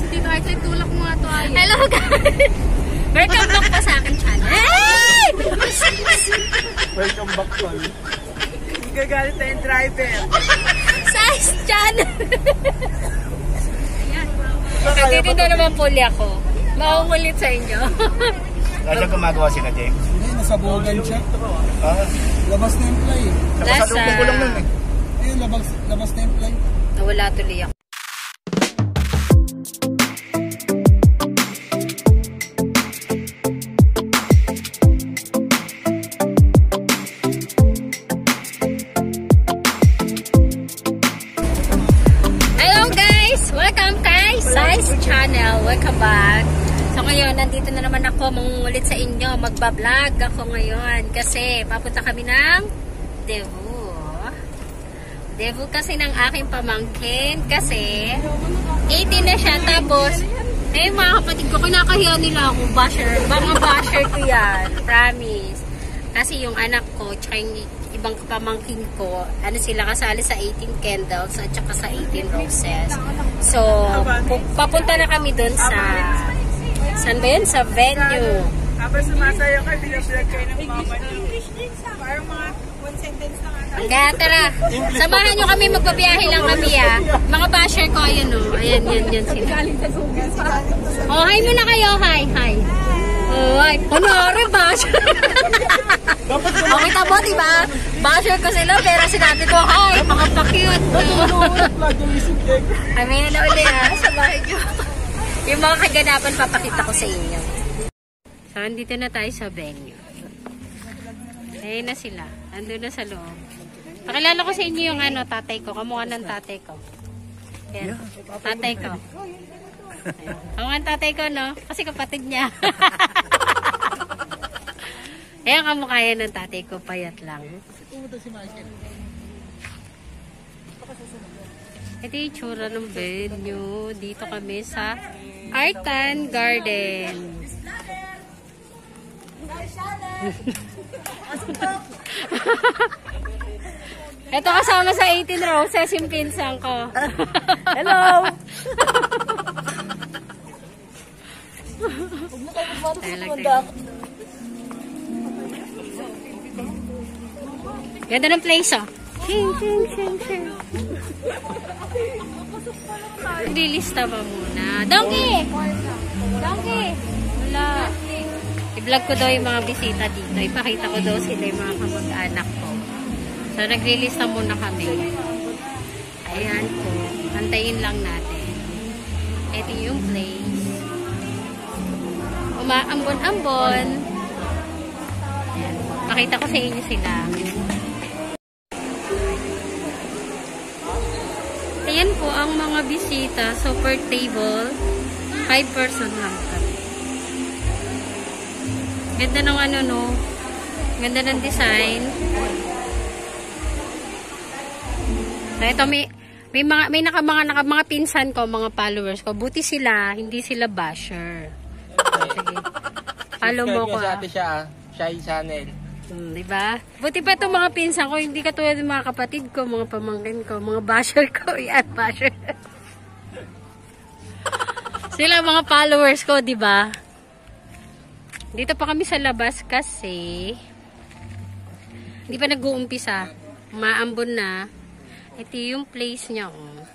Dito ay tulak mo nga to ay. Hello guys! Welcome back pa sa akin channel. Hey! Welcome back to all. Gagalit na yung driver. Size channel. Dito na naman puli ako. Maungulit sa inyo. Kaya gumagawa sila, James? Hindi, nasabugan siya. Ah, Labas na yung play. nakasalubong ko lang nun eh. Ayun, labas na yung play. Nawala tuloy ako. Welcome kay Size Channel. Welcome back. So ngayon, nandito na naman ako mangungulit sa inyo. Magbablog ako ngayon kasi papunta kami ng Daegu. Daegu kasi ng aking pamangkin kasi 18 na siya. Tapos, mga kapatid ko, kinakahiya nila ako. Mga basher ko yan. Promise. Kasi yung anak ko, tsaka yung ibang pamangkin ko, sila kasali sa 18 candles at saka sa 18 roses. So, papunta na kami dun sa saan ba yun? Sa venue. Habang sumasayo kayo, binablog kayo ng mama niyo. Parang mga one sentence na nga. Kaya tara, samahan nyo kami, magbabiyahe lang kami Mga basher ko, ayun Ayan sila. Oh, hi muna kayo, hi. Oh, hi. Kunwari, basher. Okay tabo, diba? Basher ko sila, pero sinabi ko, hi, mga pa-cute. Kami na uli sa bahay nyo. Yung mga kaganapan, papakita ko sa inyo. So, andito na tayo sa venue. Ayun na sila. Andun na sa loob. Pakilala ko sa inyo yung tatay ko. Kamukha ng tatay ko. Ayan, tatay ko. Kamukha ng tatay ko, no? Kasi kapatid niya. Ayan, kamukha yan ng tatay ko. Payat lang. Ito yung tsura ng venue. Dito kami sa Artan Garden. Ito kasama sa 18 roses yung pinsan ko. Hello! Ganda ng place, Ching. Lilista pa muna. Donkey! Wala. I-vlog ko daw yung mga bisita dito. Ipakita ko daw sila yung mga kamag-anak ko. So, naglilista muna kami. Ayan po. Antayin lang natin. Ito yung place. Umaambon-ambon. Ayan. Pakita ko sa inyo sila. Ayan po ang mga bisita. So, per table, 5 person lang kami. Ganda ng ganda ng design. So, ito may mga pinsan ko, mga followers ko. Buti sila, hindi sila basher. Sige. Follow mo ko. Shy Channel. Diba? Buti pa itong mga pinsan ko, hindi katulad ng mga kapatid ko, mga pamangkin ko, mga basher ko. Yan, basher. Sila mga followers ko, diba? Dito pa kami sa labas kasi hindi pa nag-uumpisa. Maambon na. Ito yung place niya.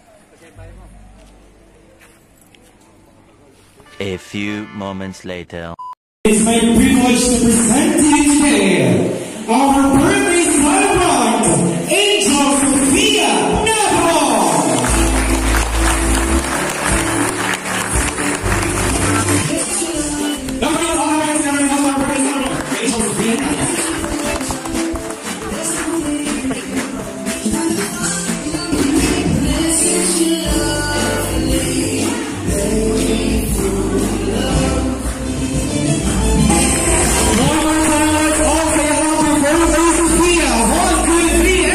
A few moments later. It's my privilege to present to you today our birthday celebrant, Angel Sophia Navarro. One more time, let's all say hello to birthday Sophia. 1, 2, 3.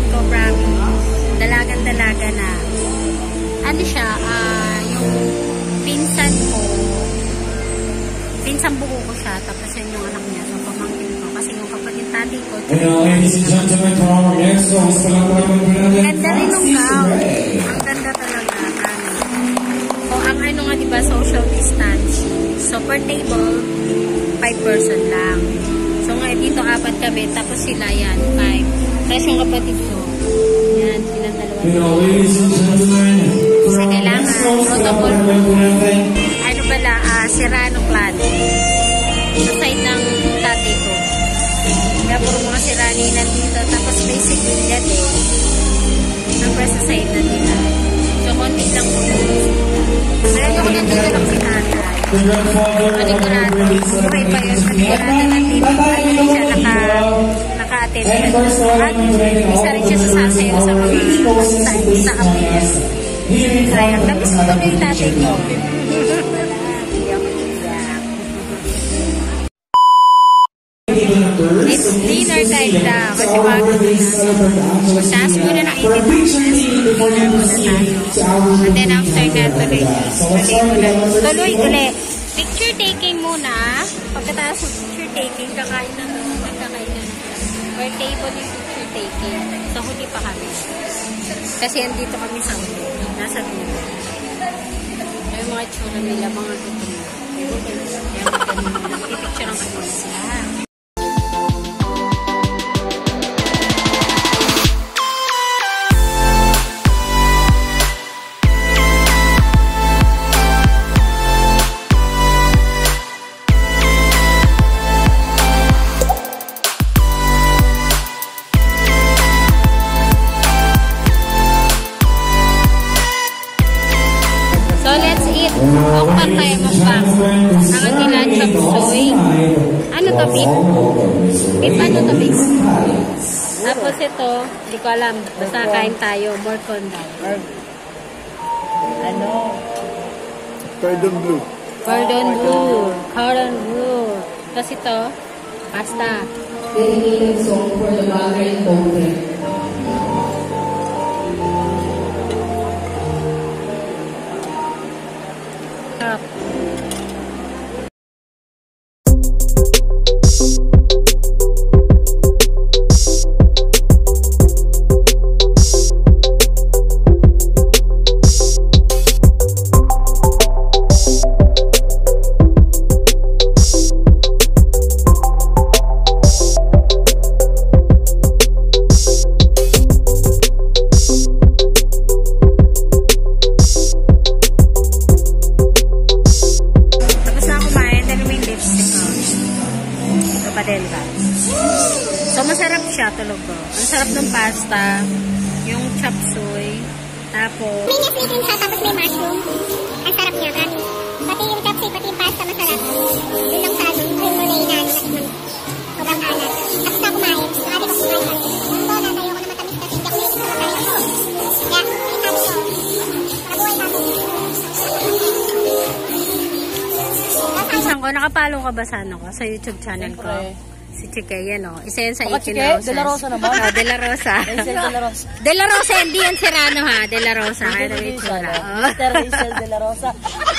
ko, promise. Dalagan-dalaga na. Ano siya, yung pinsan buko ko siya, tapos yun yung anak niya, so pamangkin ko. Kasi yung kapatid tati ko. And now, ladies and gentlemen, for our next host, palakpakan po natin, Ganda rin nung Francis gown. Ray. Ang ganda talaga. So, ang ano nga, diba, social distancing. So, per table, 5 person lang. So, ngayon dito, 4 kami, tapos sila yan, 5. Tapos yung kapatid ko, yan, silang dalawa. And now, ladies and gentlemen, for our Kailangan, next host, protocol. palakpakan po natin, Ano pala, Serrano clan. Sa side ng tatay ko. Kaya puro mga Serrano yung nandito. Tapos may sigilya din. Ang sa side na nila. So, konti lang po. Pero yung nandito lang si tatay. the grandfather of our Panigurado. birthday Buhay pa yun. celebration. Panigurado nandito. Hindi siya naka-attend. At isa rin siya sa sasayaw sa mga sa kapila. Kaya, tapos ko kami yung tatay ko. It's dinner time na. Kasi bago na. Taas muna ng 80 muna tayo. And then after that, tuloy ulit. Picture taking muna. Pagkatapos ng picture taking, kakain na doon. Nagkakain na. Per table yung picture taking. So, huli pa kami. Kasi andito kami sa huli. Nasa dulo. Yung mga tsura nila, mga gutom na. Kaya magandang pipicture ang kanya sila. So, let's eat. Mukbang tayo, mukbang. Ang nila, chop suey. Ano to, beef? Beef, ano to, beef? Tapos ito, hindi ko alam. Basta kain tayo. Morcon daw. Ano? Cordon bleu. Cordon bleu. Cordon bleu. Tapos ito, pasta. Dedicated song for the mother and daughter. Sarap. So, masarap siya talaga. Ang sarap ng pasta, yung chop suey, tapos... May nasweeten siya, tapos may mushroom. Ang sarap niya, kami. Pati yung chop suey, pati yung pasta, masarap. Doon lang sa ano, yung mulay na natikman. Sobrang alat. Tapos na kumain. Ate ko kumain kami. So, natayo ko na matamis kasi hindi ako mahilig sa matamis. Kaya, ayun sabi ko. Nabuhay kami. Isang ko, nakapalo ka ba sa ano ko? Sa YouTube channel ko? Si Chike, yan o. Isa yan sa Baka 18 Chike? roses. De La Rosa naman. Oh, De La Rosa. Rachel De La Rosa. De La Rosa, hindi yan Serrano ha. De La Rosa. Kaya na may tsura. Mr. Rachel De La Rosa.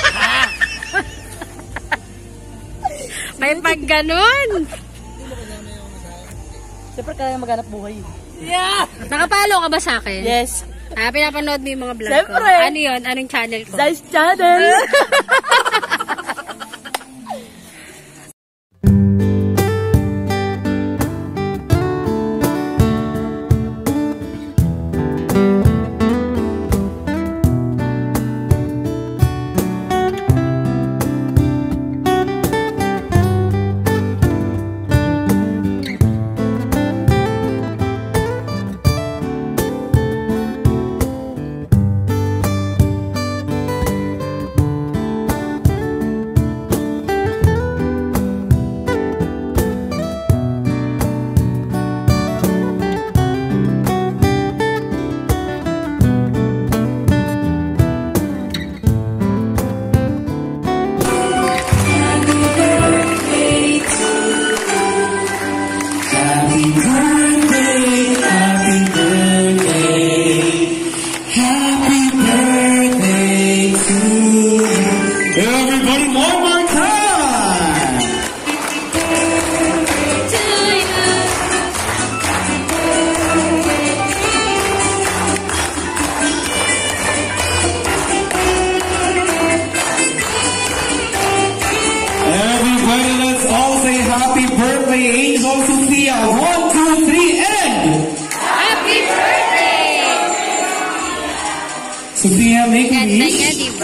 May pag ganun. Siyempre kaya maghanap buhay. Nakapalo ka ba sa akin? Yes. Pinapanood mo yung mga vlog Siyempre. ko. Ano yun? Anong channel ko? Dice Channel.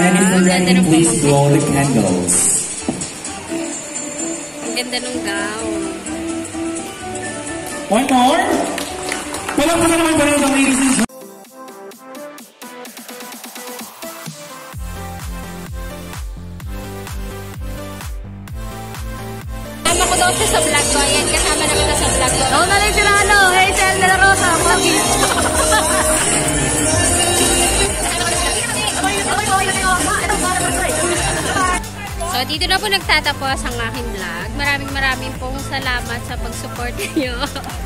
And if we're Ganda ready, ng please pamangkin. blow the candles. Ang ganda ng gown. One more. Palakpakan naman pa rin ang ladies and gentlemen. Kasama ko daw siya sa vlog ko. Ayan, kasama na kita sa vlog ko. Oo, nalang sila ano, Hazel de la Rosa. Pogi. So, dito na po nagtatapos ang aking vlog. Maraming pong salamat sa pag-support niyo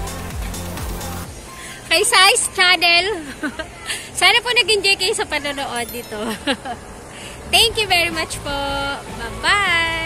kay Size Channel. Sana po nag-enjoy kayo sa panonood dito. Thank you very much po. Bye-bye!